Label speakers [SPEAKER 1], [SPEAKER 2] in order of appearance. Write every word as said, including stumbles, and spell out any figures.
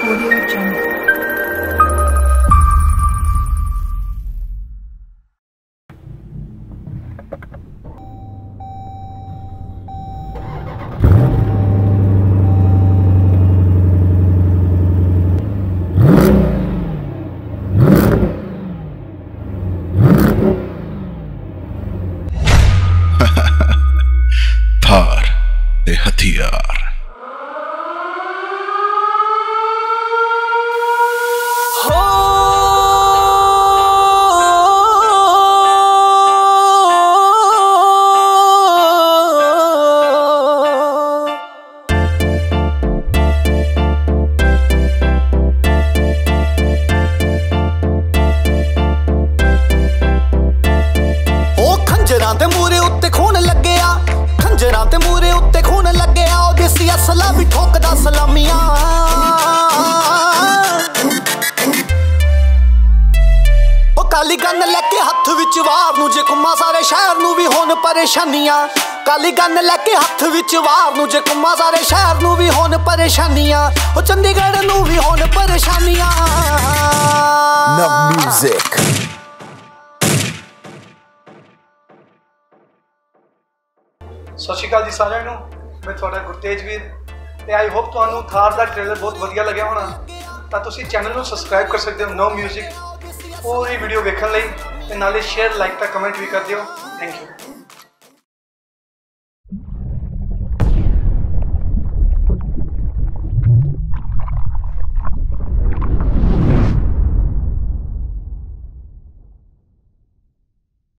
[SPEAKER 1] Audio Jungle.
[SPEAKER 2] Thar दे हथियार।
[SPEAKER 3] हो खंजरां दे मूरे उत्ते खून लग्गेआ, खंजरां ते मूरे उत्ते खून लग्गेआ, ओ देसी असला भी ठोकदा सलामियां। ओ काली गन लैके हत्थ विच वार नूं जे घुम्मा सारे शहर नूं भी होण परेशानियां। काली गन लैके हत्थ विच वार नूं जे घुम्मा सारे शहर नूं भी होण परेशानियां। ओ चंडीगढ़ नूं भी होण परेशानियां।
[SPEAKER 4] Nub Music।
[SPEAKER 5] सत श्री अकाल जी साਰਿਆਂ ਨੂੰ, मैं ਤੁਹਾਡਾ ਗੁਰਤੇਜ ਵੀਰ ਤੇ ਆਈ ਹੋਪ ਤੁਹਾਨੂੰ ਥਾਰ ਦਾ ਟ੍ਰੇਲਰ ਬਹੁਤ ਵਧੀਆ ਲੱਗਿਆ ਹੋਣਾ। ਤਾਂ ਤੁਸੀਂ ਚੈਨਲ ਨੂੰ ਸਬਸਕ੍ਰਾਈਬ ਕਰ ਸਕਦੇ ਹੋ ਨੋ ਮਿਊਜ਼ਿਕ ਪੂਰੀ ਵੀਡੀਓ ਵੇਖਣ ਲਈ, ਤੇ ਨਾਲੇ ਸ਼ੇਅਰ ਲਾਈਕ ਤਾਂ ਕਮੈਂਟ ਵੀ ਕਰ ਦਿਓ। Thank you.